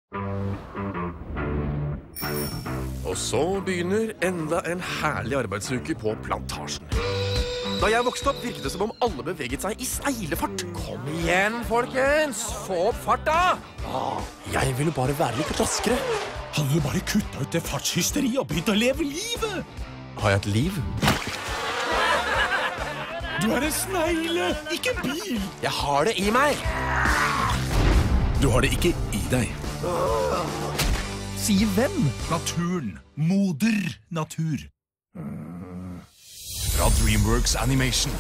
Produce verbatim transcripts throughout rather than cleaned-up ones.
Og så begynner enda en herlig arbeidsuke på plantasjen. Da jeg vokste opp, virket det som om alle beveget seg i sneglefart. Kom igjen, folkens! Få opp farta! Ah, jeg ville bare være litt raskere. Hadde du bare kuttet ut det fartshysteri og begynt å leve livet? Har jeg et liv? Du er en snegle, ikke bil! Jeg har det i meg! Du har det ikke i deg. Sier hvem? Naturen. Moder natur. Fra DreamWorks Animation.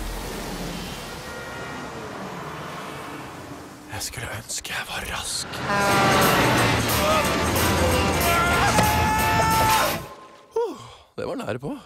Jeg skulle ønske jeg var rask. Det var nære på.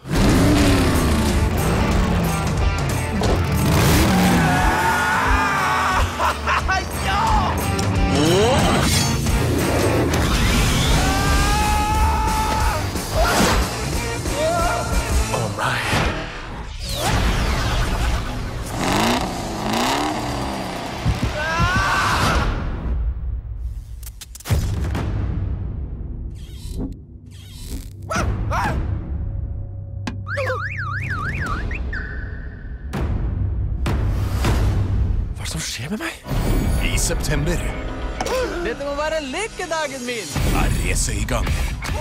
Hva er det som skjer med meg? I september Dette må være lykkedagen min! er racet i gang.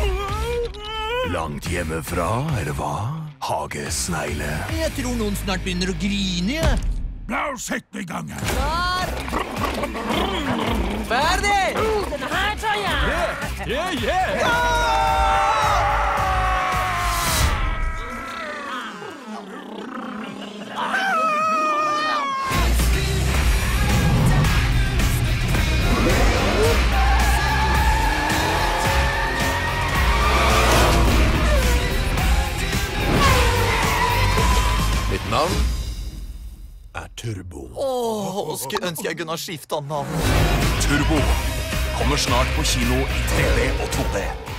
Langt hjemmefra, eller hva? Hagesnegle. Jeg tror noen snart begynner å grine, ja. La oss sette i gang her. Klar! Ferdig! Den her tar jeg! Yeah, yeah! Mitt navn er Turbo. Åh, skulle ønske jeg kunne ha skiftet navn. Turbo kommer snart på kino i tre D og to D.